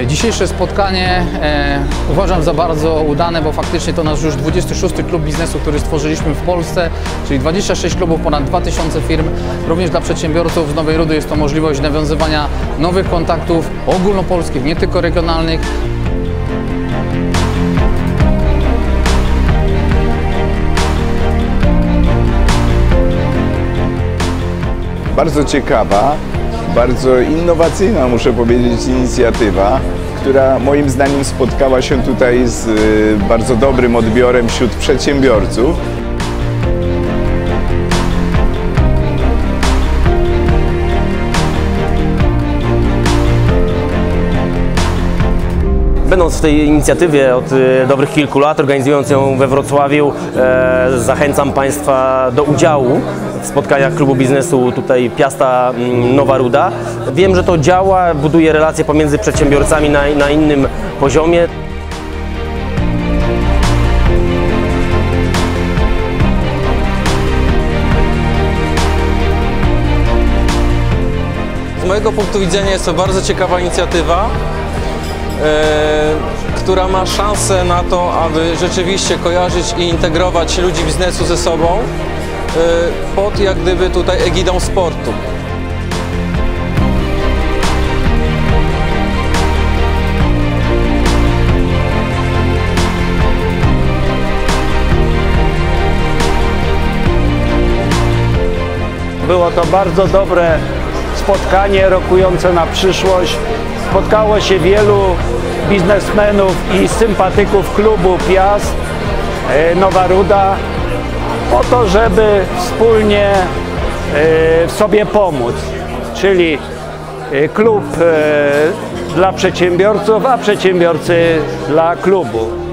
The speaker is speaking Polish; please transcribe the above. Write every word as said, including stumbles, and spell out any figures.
Dzisiejsze spotkanie e, uważam za bardzo udane, bo faktycznie to nasz już dwudziesty szósty klub biznesu, który stworzyliśmy w Polsce, czyli dwadzieścia sześć klubów, ponad dwa tysiące firm. Również dla przedsiębiorców z Nowej Rudy jest to możliwość nawiązywania nowych kontaktów ogólnopolskich, nie tylko regionalnych. Bardzo ciekawa, bardzo innowacyjna, muszę powiedzieć, inicjatywa, która moim zdaniem spotkała się tutaj z bardzo dobrym odbiorem wśród przedsiębiorców. Będąc w tej inicjatywie od dobrych kilku lat, organizując ją we Wrocławiu, e, zachęcam Państwa do udziału w spotkaniach klubu biznesu tutaj Piasta Nowa Ruda. Wiem, że to działa, buduje relacje pomiędzy przedsiębiorcami na, na innym poziomie. Z mojego punktu widzenia jest to bardzo ciekawa inicjatywa, która ma szansę na to, aby rzeczywiście kojarzyć i integrować ludzi biznesu ze sobą pod jak gdyby tutaj egidą sportu. Było to bardzo dobre spotkanie rokujące na przyszłość. Spotkało się wielu biznesmenów i sympatyków klubu Piast Nowa Ruda po to, żeby wspólnie sobie pomóc, czyli klub dla przedsiębiorców, a przedsiębiorcy dla klubu.